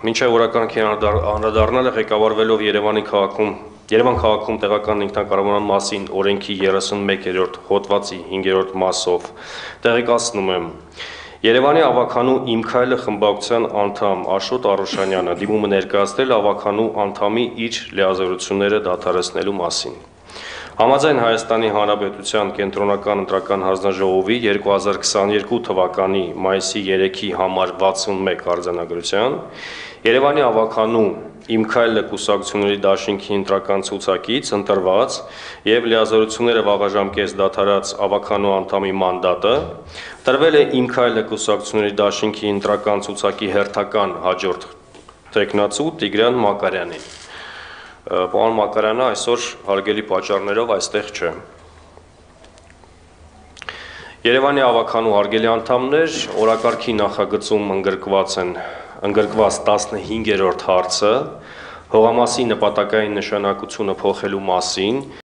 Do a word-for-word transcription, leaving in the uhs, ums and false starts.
Մինչև օրականքի անդրադառնալը ղեկավարվելով Երևանի քաղաքում Երևան քաղաքում տեղական ինքնակառավարման մասին օրենքի երեսունմեկերորդ հոդվածի հինգերորդ մասով տեղեկացնում եմ Երևանի ավականու Իմ քայլը խմբակցության անդամ Աշոտ Արուշանյանը դիմումը ներկայացրել ավականու անդամի իր լիազորությունները դադարեցնելու մասին։ Համաձայն Հայաստանի Հանրապետության կենտրոնական ընտրական հանձնաժողովի երկու հազար քսաներկու թվականի մայիսի երեքի համար վաթսունմեկ արձանագրության Երևանի ավականու Իմ քայլը կուսակցությունների դաշինքի ընտրական ցուցակից ընտրված եւ լիազորությունները վաղաժամկետ դադարած ավականու անդամի մանդատը տրվել է Իմ քայլը կուսակցությունների դաշինքի ընտրական ցուցակի հերթական հաջորդ տեխնացու Տիգրան Մակարյանին։ Պարոն Մակարյանը այսօր հարգելի պատճառներով այստեղ չէ։ Երևանի ավականու հարգելի անդամներ, օրակարգի նախագծում ընդգրկված են ընդգրկված տասնհինգերորդ հարցը հողամասի նպատակային նշանակությունը փոխելու մասին